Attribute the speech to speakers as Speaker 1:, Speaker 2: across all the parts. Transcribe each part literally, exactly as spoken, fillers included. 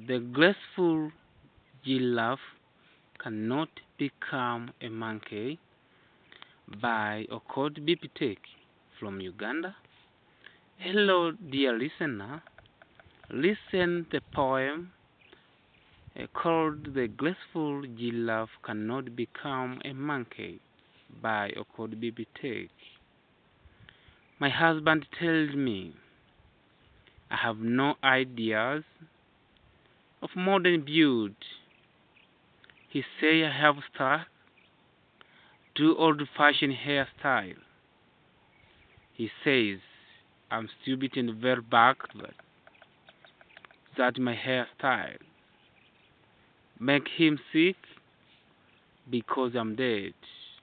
Speaker 1: The graceful giraffe cannot become a monkey by Okot from Uganda. Hello, dear listener. Listen the poem uh, called The Graceful Giraffe Cannot Become a Monkey by Okot. My husband tells me I have no ideas of modern beauty. He say I have stuck to old-fashioned hairstyle. He says I'm stupid and very backward. That my hairstyle make him sick because I'm dead.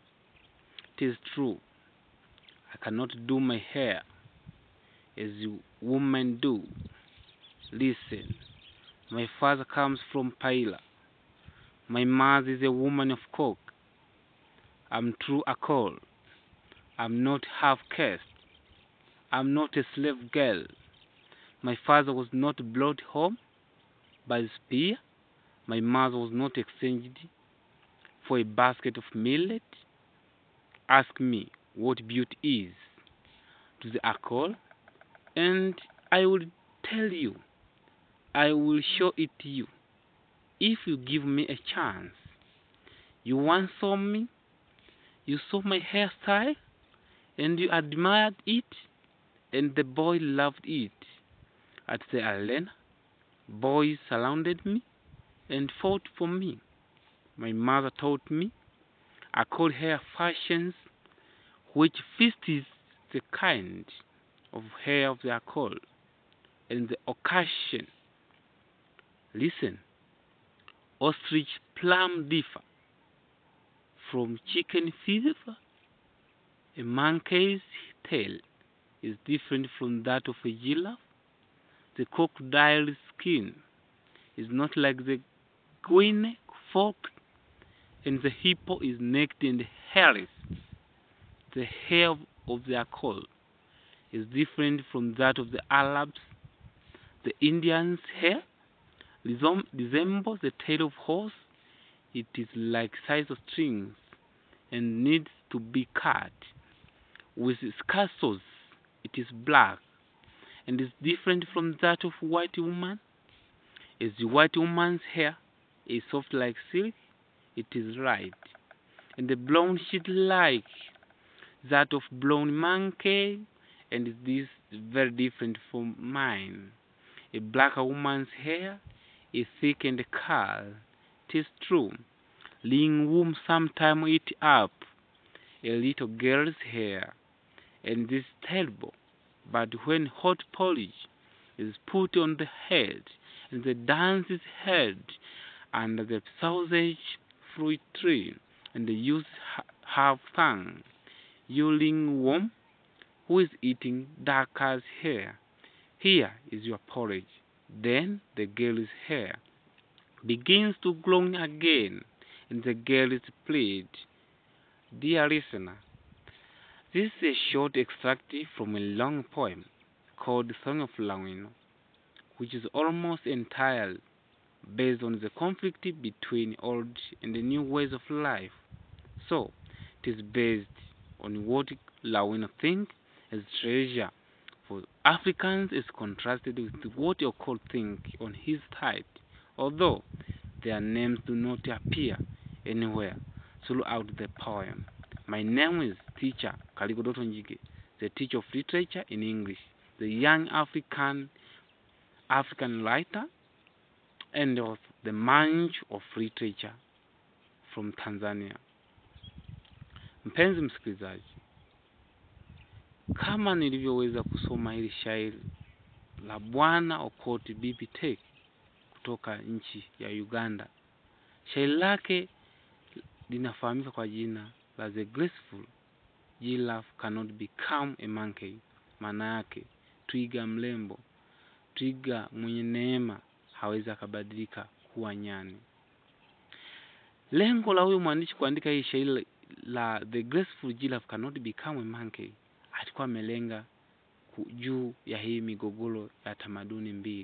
Speaker 1: It is true. I cannot do my hair as women do. Listen, my father comes from Paila. My mother is a woman of coke. I'm true Okot. I'm not half caste. I'm not a slave girl. My father was not brought home by the spear. My mother was not exchanged for a basket of millet. Ask me what beauty is to the Okot, and I will tell you. I will show it to you if you give me a chance. You once saw me. You saw my hairstyle, and you admired it, and the boy loved it. At the arena, boys surrounded me and fought for me. My mother taught me Okot hair fashions, which fits the kind of hair of the Okot and the occasion. Listen, ostrich plum differ from chicken fever. A monkey's tail is different from that of a giraffe. The crocodile's skin is not like the guinea fork, and the hippo is naked and hairless. The hair of the Okot is different from that of the Arabs. The Indian's hair resembles the tail of horse. It is like size of strings and needs to be cut. With scissors, it is black and is different from that of white woman. As the white woman's hair is soft like silk, it is light, and the blonde sheet like that of blonde monkey, and this is very different from mine. A black woman's hair is thick and curly. It is true. Ringworm sometimes eat up a little girl's hair, and this is terrible. But when hot polish is put on the head, and the dance is held under the sausage fruit tree, and the youth have sung, you ringworm, who is eating darker's hair, here is your porridge. Then the girl's hair begins to grow again, and the girl is pleased. Dear listener, this is a short extract from a long poem called Song of Lawino, which is almost entirely based on the conflict between old and the new ways of life. So, it is based on what Lawino thinks as treasure for Africans is contrasted with what Okot think on his side, although their names do not appear anywhere throughout the poem. My name is Teacher Kadonji, the teacher of literature in English, the young African African writer, and of the Munch of literature from Tanzania. Mpenzi msikilizaji, kama nilivyoweza kusoma hili shairi la Bwana Okot kutoka nchi ya Uganda, shairi lake linafahamika kwa jina la The Graceful Giraffe Cannot Become a Monkey. Maana yake twiga mlembo, twiga mwenye neema hawezi akabadilika kuwa nyani. Lengo la huyu mwandishi kuandika hii shairi la The Graceful Giraffe Cannot Become a Monkey, alikuwa amelenga juu ya hii migogoro ya tamaduni mbili,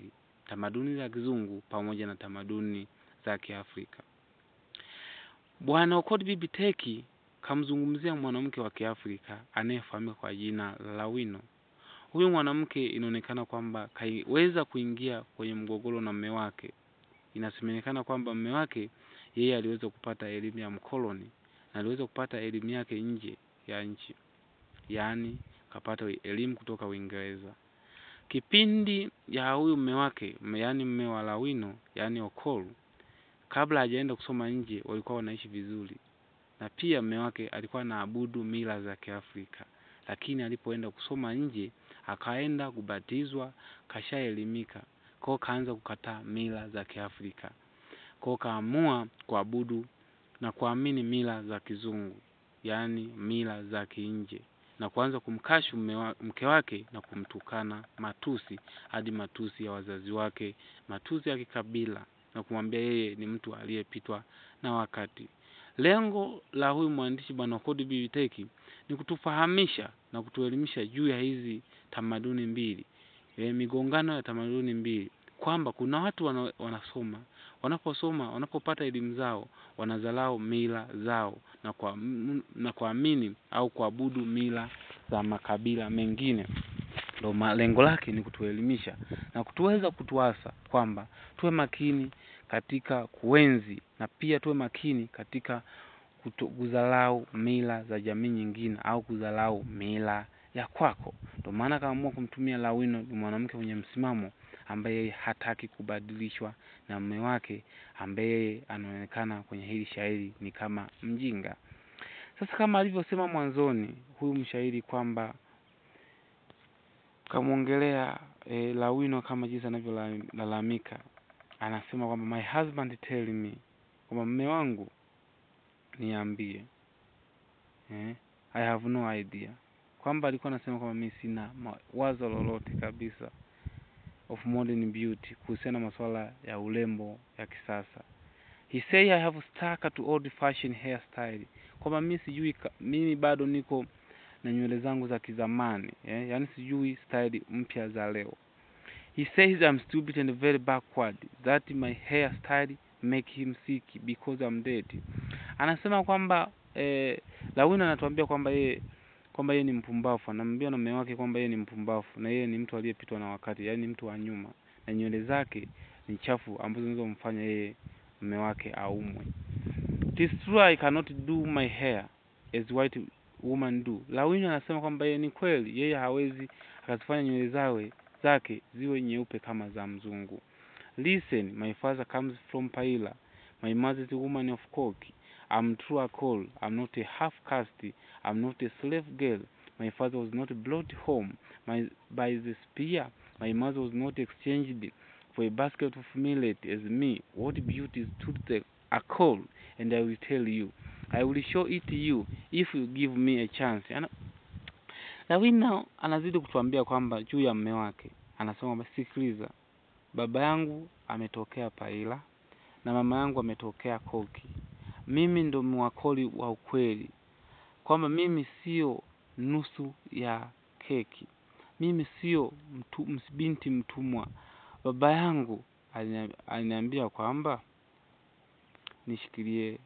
Speaker 1: tamaduni za kizungu pamoja na tamaduni za Kiafrika. Bwana Okot Bibi Teki kamzungumzia mwanamke wa Kiafrika anayefahamika kwa jina la Lawino. Huyu mwanamke inaonekana kwamba kaiweza kuingia kwenye mgogoro na mume wake. Inasemekana kwamba mume wake yeye aliweza kupata elimu ya mkoloni na aliweza kupata elimu yake nje ya nchi. Yaani kapata elimu kutoka Uingereza. Kipindi ya huyu mume wake, yaani mume wa Lawino, yaani Okot, kabla hajaenda kusoma nje walikuwa wanaishi vizuri. Na pia mume wake alikuwa anaabudu mila za Kiafrika. Lakini alipoenda kusoma nje, akaenda kubatizwa, kashaelimika. Kwa kaanza kukataa mila za Kiafrika. Kwa kaamua kuabudu na kuamini mila za kizungu, yaani mila za kinje, na kuanza kumkashu mke wake na kumtukana matusi hadi matusi ya wazazi wake, matusi ya kikabila, na kumwambia yeye ni mtu aliyepitwa na wakati. Lengo la huyu mwandishi Bwana Okot Bibi Teki ni kutufahamisha na kutuelimisha juu ya hizi tamaduni mbili, e, migongano ya tamaduni mbili, kwamba kuna watu wana, wanasoma, wanaposoma, wanapopata elimu zao, wanazalao mila zao na kwa na kuamini au kuabudu mila za makabila mengine. Ndio lengo lake ni kutuelimisha na kutuweza kutuasa kwamba tuwe makini katika kuenzi na pia tuwe makini katika kuzalau mila za jamii nyingine au kuzalau mila ya kwako. Ndio maana kaamua kumtumia Lawino, ni mwanamke mwenye msimamo ambaye hataki kubadilishwa na mume wake ambaye anaonekana kwenye hili shairi ni kama mjinga. Sasa kama alivyosema mwanzoni huyu mshairi kwamba kamuongelea e, Lawino kama jinsi anavyolalamika, anasema kwamba my husband tell me, kwamba mume wangu niambie, eh, I have no idea, kwamba alikuwa anasema kwamba mimi sina wazo lolote kabisa of modern beauty, kuhusiana na masuala ya urembo ya kisasa. He say I have stuck to old fashion hairstyle, kwamba mimi sijui, mimi bado niko na nywele zangu za kizamani, eh, yani sijui style mpya za leo. He says I'm stupid and very backward, that my hairstyle make him sick because I'm dead. Anasema kwamba eh, Lawino anatuambia kwamba yeye kwamba yeye ni mpumbavu, anamwambia na mume wake kwamba yeye ni mpumbavu na yeye ni mtu aliyepitwa na wakati, yani mtu wa nyuma, na nywele zake ni chafu ambazo zinazomfanya yeye mume wake aumwe. It is true I cannot do my hair as white woman do. Lawino anasema kwamba yeye ni kweli yeye hawezi akazifanya nywele zawe zake ziwe nyeupe kama za mzungu. Listen, my father comes from Paila, my mother is a woman of Koki. I'm true a call, I'm not a half caste, I'm not a slave girl. My father was not brought home my, by the spear. My mother was not exchanged for a basket of millet as me. What beauty is to the a call, and I will tell you. I will show it to you if you give me a chance. Ana Lawino anazidi kutuambia kwamba juu ya mume wake. Anasema kwamba sikiliza, baba yangu ametokea Paila na mama yangu ametokea Koki. Mimi ndo mwakoli wa ukweli, kwamba mimi sio nusu ya keki, mimi sio mtu, binti mtumwa. Baba yangu aliniambia kwamba nishikilie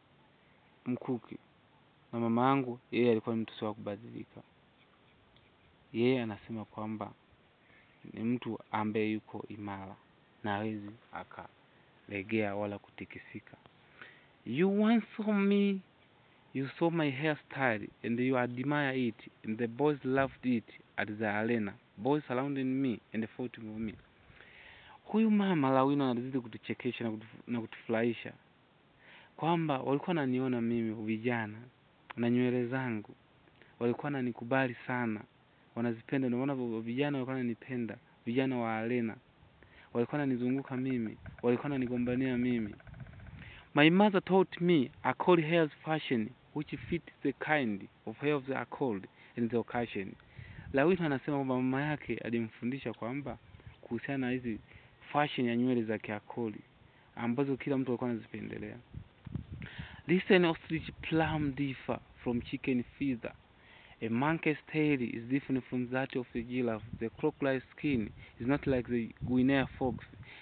Speaker 1: mkuki, na mama yangu yeye alikuwa mtu sio kubadilika. Yeye anasema kwamba ni mtu ambaye yuko imara na hawezi akalegea wala kutikisika. You once saw me, you saw my hairstyle and you admire it, and the boys loved it at the arena. Boys surrounded me and fought with me. Huyu mama Lawino anazidi kutuchekesha na, kutu, na kutufurahisha kwamba walikuwa wananiona mimi vijana na nywele zangu, walikuwa wananikubali sana, wanazipenda. Ndio maana vijana walikuwa wananipenda, vijana wa arena walikuwa wananizunguka mimi, walikuwa wananigombania mimi. My mother taught me a cold hair's fashion which fits the kind of hair of the accord in the occasion. Lawino anasema kwamba mama yake alimfundisha kwamba kuhusiana na hizi fashion ya nywele za kiakoli ambazo kila mtu alikuwa anazipendelea. Listen, ostrich plum differ from chicken feather. A monkey's tail is different from that of the giraffe. The crocodile's skin is not like the Guinea fox.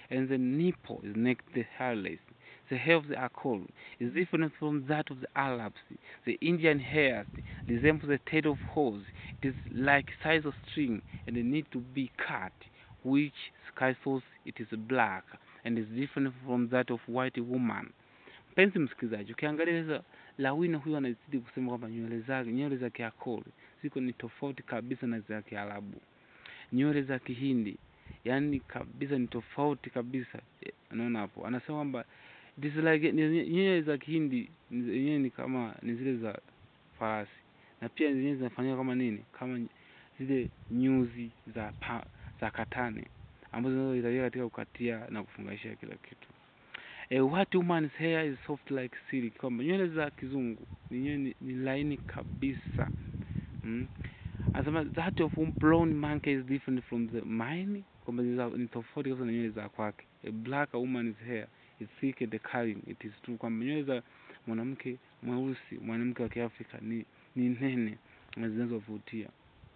Speaker 1: and the nipple is next the hairless. The hair of the Okot is different from that of the Arabs. The Indian hairs resemble the tail of horse. It is like size of string and it need to be cut, which Graceful it is black and is different from that of white woman. Mpenzi msikilizaji, ukiangalia sasa Lawino huyu anazidi kusema kwamba nywele zake, nywele za Kiakoli ziko ni tofauti kabisa na za Kiarabu. Nywele za Kihindi yani kabisa ni tofauti kabisa. Unaona hapo? Anasema kwamba it is like nywele za Kihindi yenyewe ni kama ni zile za farasi. Na pia zenyewe zinafanywa kama nini? Kama zile nyuzi za pa, za katani ambazo zinazohitajika katika kukatia na kufunganisha kila kitu. A white woman's hair is soft like silk. Kwamba nywele za kizungu ni nywele ni laini kabisa. Mm. Asema that of a brown monkey is different from the mine. Kwamba ni tofauti kabisa na nywele za kwake. A black woman's hair is thick and curling. It is true kwamba nywele za mwanamke mweusi, mwanamke wa Kiafrika ni ni nene na zinazovutia.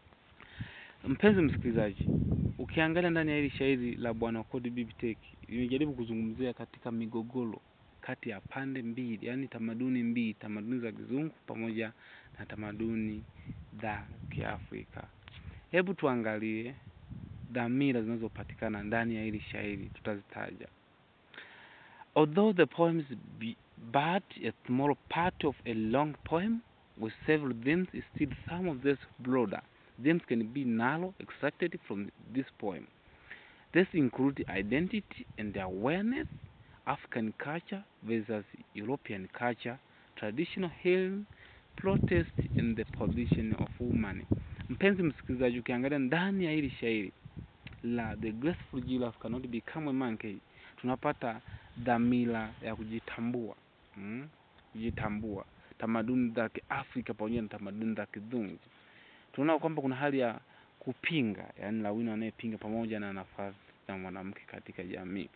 Speaker 1: Mpenzi msikilizaji, ukiangalia ndani ya hili shairi la Bwana Okot Bibiteki, imejaribu kuzungumzia katika migogoro kati ya pande mbili, yani tamaduni mbili, tamaduni za kizungu pamoja na tamaduni za Kiafrika. Hebu tuangalie dhamira zinazopatikana ndani ya hili shairi, tutazitaja. Although the poem is but a small part of a long poem with several themes, still some of these broader themes can be narrow extracted from this poem. This include identity and awareness, African culture versus European culture, traditional healing, protest, and the position of women. Mpenzi msikilizaji, ukiangalia ndani ya hili shairi la The Graceful Giraffe Cannot Become a Monkey, tunapata dhamira ya kujitambua, hmm? kujitambua tamaduni za Kiafrika pamoja na tamaduni za kizungu. Tunaona kwamba kuna hali ya kupinga, yani Lawino anayepinga pamoja na nafasi ya mwanamke katika jamii.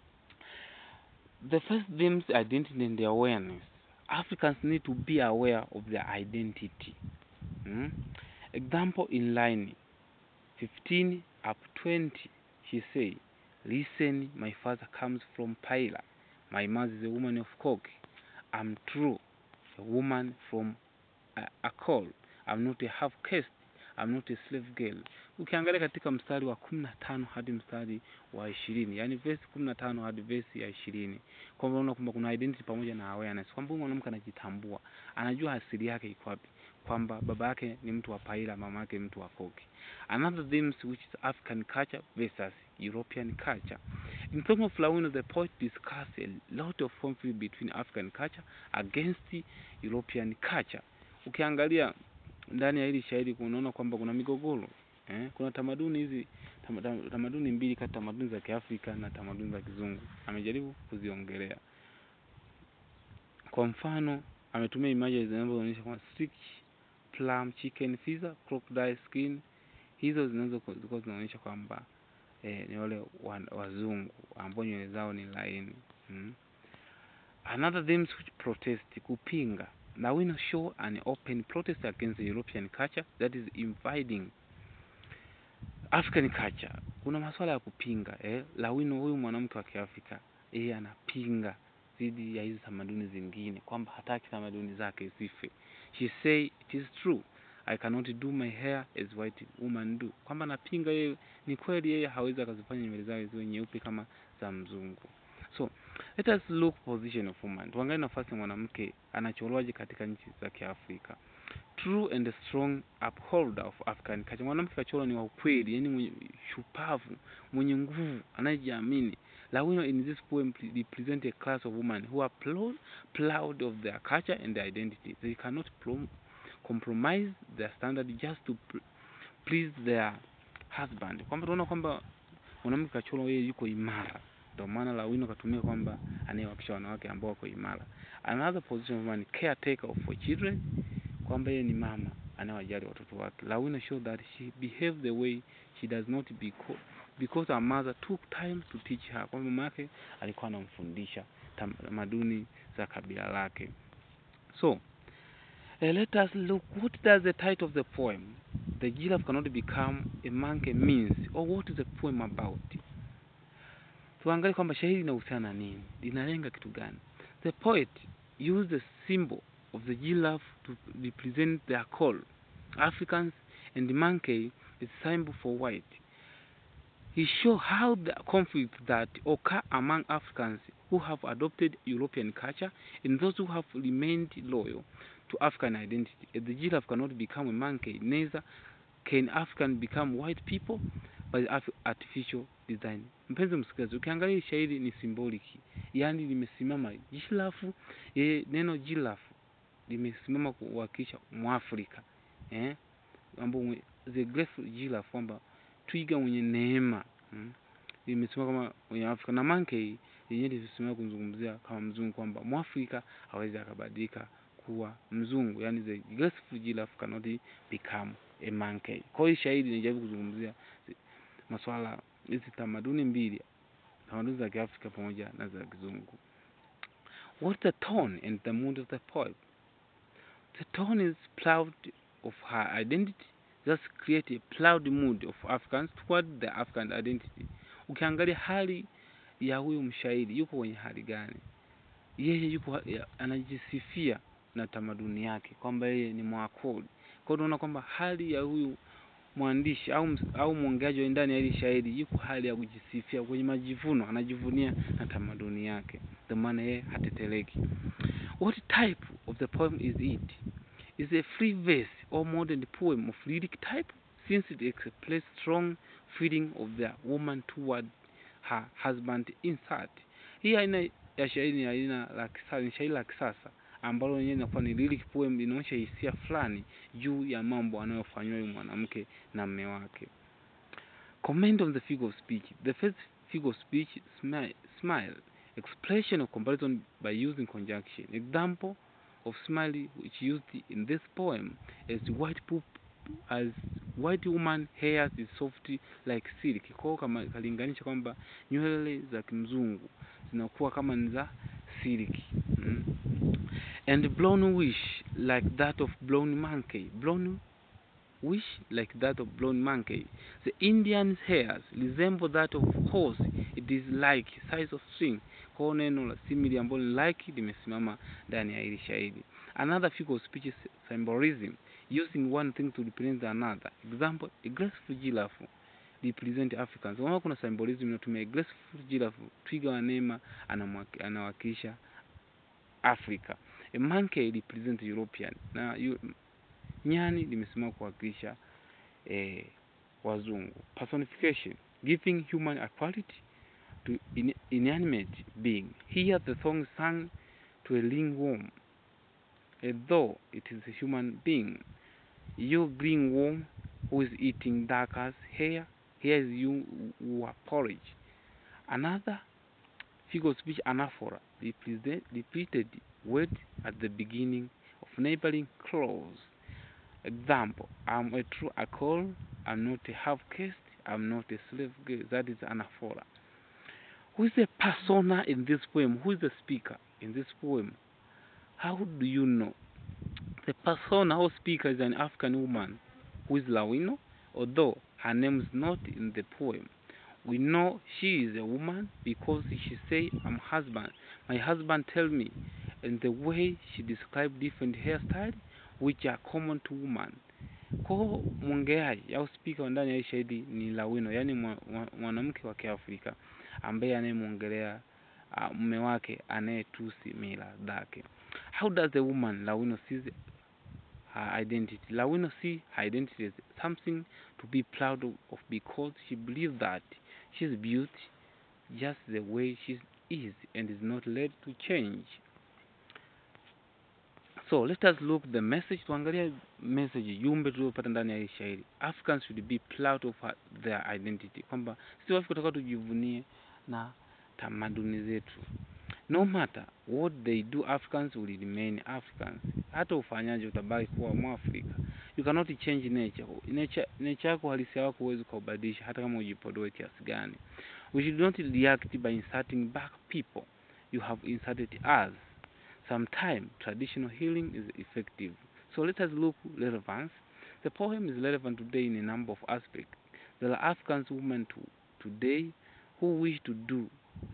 Speaker 1: The first theme is identity and awareness. Africans need to be aware of their identity. Hmm? Example in line fifteen up twenty, she say, listen, my father comes from Paila. My mother is a woman of Koki. I'm true, a woman from Okot. I'm not a half caste. I'm not a slave girl. Ukiangalia katika mstari wa kumi na tano hadi mstari wa ishirini, yani verse kumi na tano hadi verse ya ishirini, kwa unaona kwamba kuna identity pamoja na awareness. Kwamba mwanamke anajitambua, anajua asili yake iko wapi, kwamba baba yake ni mtu wa Paila, mama yake mtu wa Koki. Another theme which is African culture versus European culture. In terms of Lawino, the poet discussed a lot of conflict between African culture against European culture. Ukiangalia ndani ya hili shairi kunaona kwamba kuna migogoro, eh? Kuna tamaduni hizi tamaduni mbili kati tamaduni za Kiafrika na tamaduni za kizungu. Amejaribu kuziongelea. Kwa mfano, ametumia images zinazoonyesha kama stick, plum, chicken, feather, crocodile skin. Hizo zinazokuwa zinaonyesha kwamba eh, ni wale wazungu ambao nywele zao ni laini. Hmm? Another theme which protest, kupinga. Lawino show an open protest against the European culture that is invading African culture. Kuna masuala ya kupinga, eh? Lawino huyu mwanamke wa Kiafrika, yeye anapinga dhidi ya hizo tamaduni zingine, kwamba hataki tamaduni zake zife. She say it is true, I cannot do my hair as white woman do. Kwamba anapinga yeye, ni kweli yeye hawezi akazifanya nywele zake ziwe nyeupe kama za mzungu. So, let us look position of woman. Tuangalie nafasi ya mwanamke anachorwaje katika nchi za Kiafrika. True and strong upholder of African culture. Mwanamke kachorwa ni wa ukweli, yani mwenye shupavu, mwenye nguvu, anayejiamini. Lawino in this poem represent a class of women who are proud, proud of their culture and their identity. They cannot compromise their standard just to please their husband. Kwamba tunaona kwamba mwanamke kachorwa yeye yuko imara. Ndio maana Lawino katumia kwamba anayewakilisha wanawake ambao wako imara. Another position of woman, caretaker of for children, kwamba yeye ni mama anayewajali watoto wake. Lawino show that she behaved the way she does not because because her mother took time to teach her. Kwamba mama yake alikuwa anamfundisha tamaduni za kabila lake. So, uh, let us look, what does the title of the poem, The Giraffe Cannot Become a Monkey, means, or what is the poem about? tuangalie kwamba shairi linahusiana nini, linalenga kitu gani. The poet used the symbol of the giraffe to represent their call. Africans and the monkey is symbol for white. He showed how the conflict that occur among Africans who have adopted European culture and those who have remained loyal to African identity. As the giraffe cannot become a monkey, neither can African become white people by the artificial design. Mpenzi msikilizaji, ukiangalia shairi ni symboliki, yani limesimama giraffe, eh, neno giraffe limesimama kuwakilisha Mwafrika, eh, ambapo the graceful giraffe, kwamba twiga mwenye neema, hmm? limesimama kama mwenye Afrika, na monkey yenyewe limesimama kuzungumzia kama mzungu, kwamba Mwafrika hawezi akabadilika kuwa mzungu, yani the graceful giraffe cannot become a monkey. Kwa hiyo shairi linajaribu kuzungumzia masuala hizi tamaduni mbili, tamaduni za Kiafrika pamoja na za kizungu. What's the tone and the mood of the poem? The tone is proud of her identity, just create a proud mood of Africans toward the African identity. Ukiangalia hali ya huyu mshairi, yuko kwenye hali gani? Yeye yuko anajisifia na tamaduni yake, kwamba yeye ni Mwakoli. Kwa hiyo unaona kwamba hali ya huyu mwandishi au au mwongeaji wa ndani ya hili shairi yuko hali ya kujisifia, kwenye majivuno, anajivunia na tamaduni yake, ndio maana yeye hateteleki. What type of the poem is it? Is a free verse or modern poem of lyric type, since it expresses strong feeling of the woman toward her husband inside. Hii aina ya shairi ni aina la kisasa, ni shairi la kisasa ambalo yenyewe inakuwa ni lyric poem, inaonyesha hisia fulani juu ya mambo anayofanywa yule mwanamke na mume wake. Comment on the figure of speech. The first figure of speech, smile, smile, expression of comparison by using conjunction. Example of smile which used in this poem as white poop, as white woman hair is soft like silk. Kwa kama kalinganisha kwamba nywele za kimzungu zinakuwa kama ni za silk. Mm. And blown wish like that of blown monkey. Blown wish like that of blown monkey. The Indian's hairs resemble that of horse. It is like size of string. Kwa neno la simile ambalo like limesimama ndani ya hili shairi. Another figure of speech is symbolism, using one thing to represent another. Example, a graceful giraffe represent Africans. Kama kuna symbolism inatumia graceful giraffe, twiga wa neema anawakilisha Africa. A monkey represent European, na yu, nyani limesimama kuwakilisha eh, wazungu. Personification, giving human equality to in, inanimate being. Here the song sung to a ringworm, although it is a human being. You green worm who is eating darkers hair, here is you who are porridge. Another figure of speech, anaphora, repeated word at the beginning of neighboring clause. Example, I'm a true Okot, I'm not a half caste, I'm not a slave girl. That is anaphora. Who is the persona in this poem? Who is the speaker in this poem? How do you know? The persona or speaker is an African woman who is Lawino, although her name is not in the poem. We know she is a woman because she say, I'm husband. My husband tell me, and the way she described different hairstyles which are common to women. Kwa mwongeaji au speaker ndani ya shairi ni Lawino, yani mwanamke wa Kiafrika ambaye anayemuongelea uh, mume wake anayetusi mila zake. How does the woman Lawino sees her identity? Lawino see her identity as something to be proud of because she believes that she's beauty just the way she is and is not led to change. So let us look the message. Tuangalia message jumbe tuliyopata ndani ya hii shairi. Africans should be proud of their identity, kwamba sisi Waafrika tunataka tujivunie na tamaduni zetu. No matter what they do, Africans will remain Africans. Hata ufanyaje utabaki kuwa Mwafrika. You cannot change nature. Nature, nature yako halisi yako huwezi kubadilisha hata kama ujipodoe kiasi gani. We should not react by inserting back people you have inserted us. Sometimes traditional healing is effective. So let us look relevance. The poem is relevant today in a number of aspects. There are African women to, today who wish to do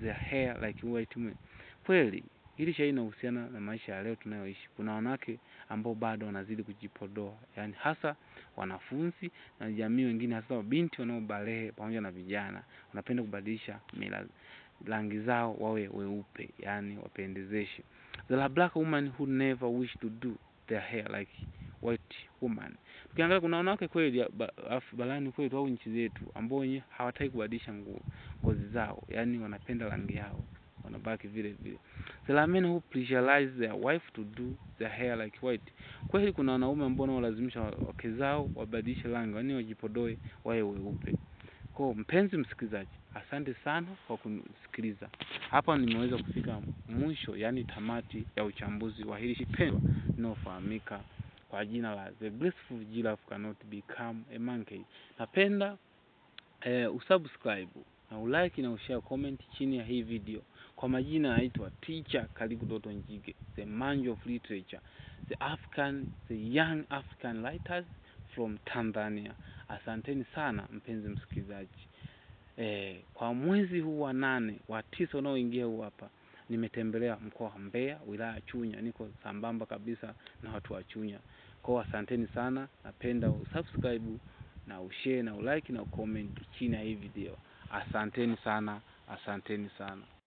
Speaker 1: their hair like white men. Kweli hili shairi linahusiana na maisha ya leo tunayoishi. Kuna wanawake ambao bado wanazidi kujipodoa, yani hasa wanafunzi na jamii wengine, hasa binti wanaobalehe pamoja na vijana wanapenda kubadilisha mila rangi zao wawe weupe, yani wapendezeshe. There are black women who never wish to do their hair like white woman. Ukiangalia kuna wanawake kweli barani kwetu au nchi zetu ambao wenyewe hawataki kubadilisha ngozi zao, yani wanapenda rangi yao, wanabaki vile vile. There are men who pressurize their wife to do their hair like white. Kweli kuna wanaume ambao wanalazimisha wake zao wabadilishe rangi, yani wajipodoe wawe weupe. Kwa mpenzi msikilizaji, asante sana kwa kunisikiliza. Hapa nimeweza kufika mwisho, yani tamati ya uchambuzi wa hili pendwa linalofahamika kwa jina la The Graceful Giraffe Cannot Become a Monkey. Napenda eh, usubscribe na ulike na ushare comment chini ya hii video. Kwa majina naitwa Teacher Kadonji, the man of literature, the African, the young African writers from Tanzania. Asanteni sana mpenzi msikilizaji. Eh, kwa mwezi huu wa nane wa tisa unaoingia huu hapa, nimetembelea mkoa wa Mbeya, wilaya Chunya. Niko sambamba kabisa na watu wa Chunya. Kwa asanteni sana, napenda usubscribe na ushare na ulike na ucomment chini ya hii video. Asanteni sana, asanteni sana.